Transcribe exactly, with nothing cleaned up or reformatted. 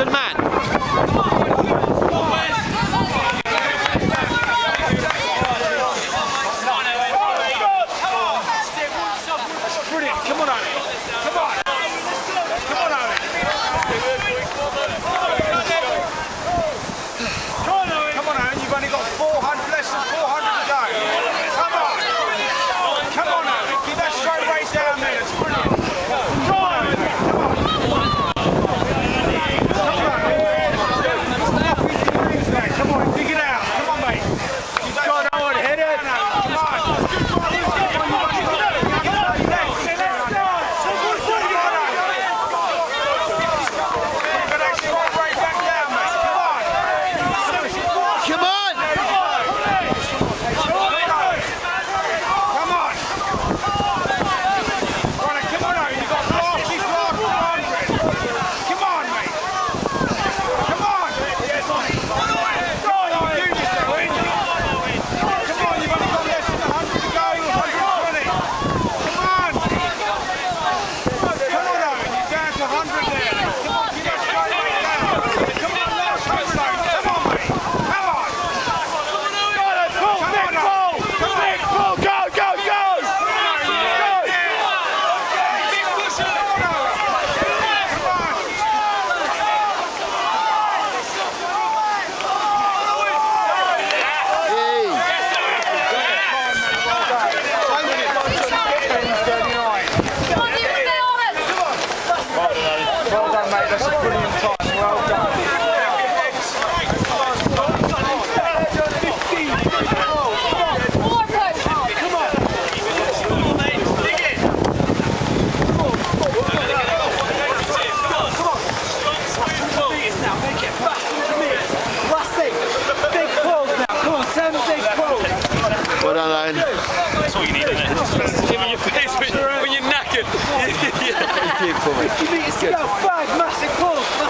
seven man. Brilliant, come on, Owen. Come on. Come on, Owen. Come on, Owen, you've only got four hundred, less than four hundred to go. Come on. Come on, Owen, give that straight way down there, it's brilliant. Come on, Owen. Come on, dig it out. Come on, mate. You've got Owen, hit it. Come on. That's all you need, isn't it? Give me your face when, when you're knackered. fifty metres to go, five massive pulls.